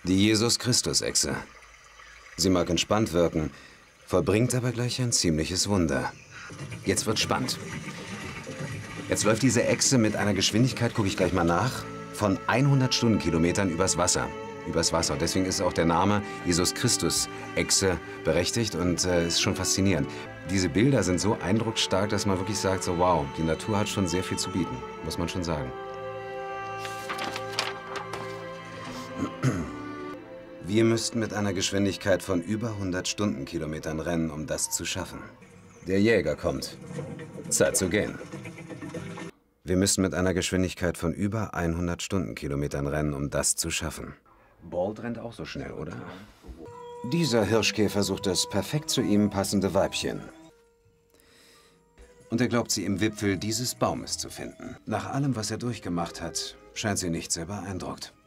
Die Jesus-Christus-Echse. Sie mag entspannt wirken, vollbringt aber gleich ein ziemliches Wunder. Jetzt wird's spannend. Jetzt läuft diese Echse mit einer Geschwindigkeit, gucke ich gleich mal nach, von 100 Stundenkilometern übers Wasser. Übers Wasser. Und deswegen ist auch der Name Jesus-Christus-Echse berechtigt und ist schon faszinierend. Diese Bilder sind so eindrucksstark, dass man wirklich sagt, so wow, die Natur hat schon sehr viel zu bieten, muss man schon sagen. Wir müssten mit einer Geschwindigkeit von über 100 Stundenkilometern rennen, um das zu schaffen. Der Jäger kommt. Zeit zu gehen. Wir müssen mit einer Geschwindigkeit von über 100 Stundenkilometern rennen, um das zu schaffen. Bolt rennt auch so schnell, oder? Dieser Hirschkäfer sucht das perfekt zu ihm passende Weibchen. Und er glaubt, sie im Wipfel dieses Baumes zu finden. Nach allem, was er durchgemacht hat, scheint sie nicht sehr beeindruckt.